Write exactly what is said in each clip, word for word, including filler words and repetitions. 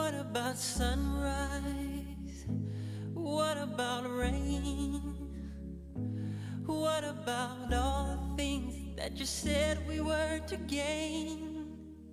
What about sunrise? What about rain? What about all the things that you said we were to gain?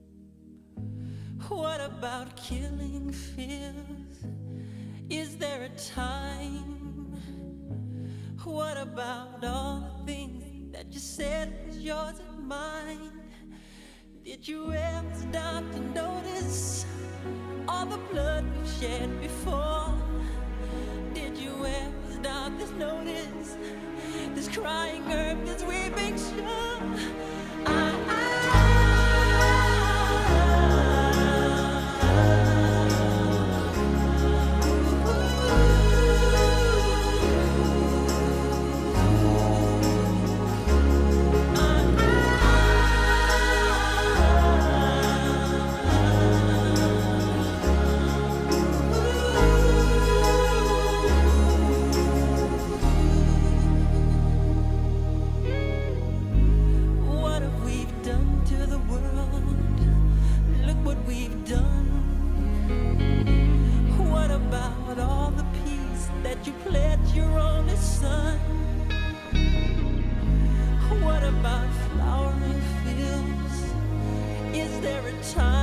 What about killing fears? Is there a time? What about all the things that you said was yours and mine? Did you ever stop to notice all the blood we've shed before? Did you ever stop to notice this crying earth, this weeping shore? I, I you pledged your only son? What about flowering fields? Is there a time?